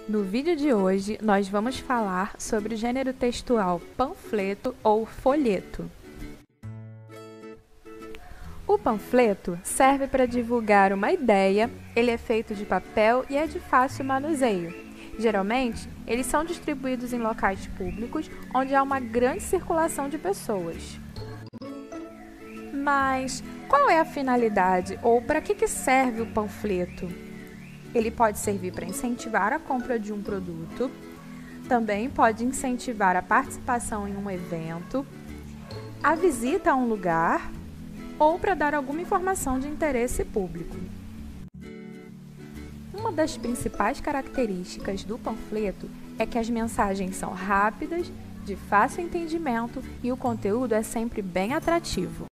No vídeo de hoje, nós vamos falar sobre o gênero textual panfleto ou folheto. O panfleto serve para divulgar uma ideia, ele é feito de papel e é de fácil manuseio. Geralmente, eles são distribuídos em locais públicos onde há uma grande circulação de pessoas. Mas qual é a finalidade ou para que serve o panfleto? Ele pode servir para incentivar a compra de um produto, também pode incentivar a participação em um evento, a visita a um lugar ou para dar alguma informação de interesse público. Uma das principais características do panfleto é que as mensagens são rápidas, de fácil entendimento e o conteúdo é sempre bem atrativo.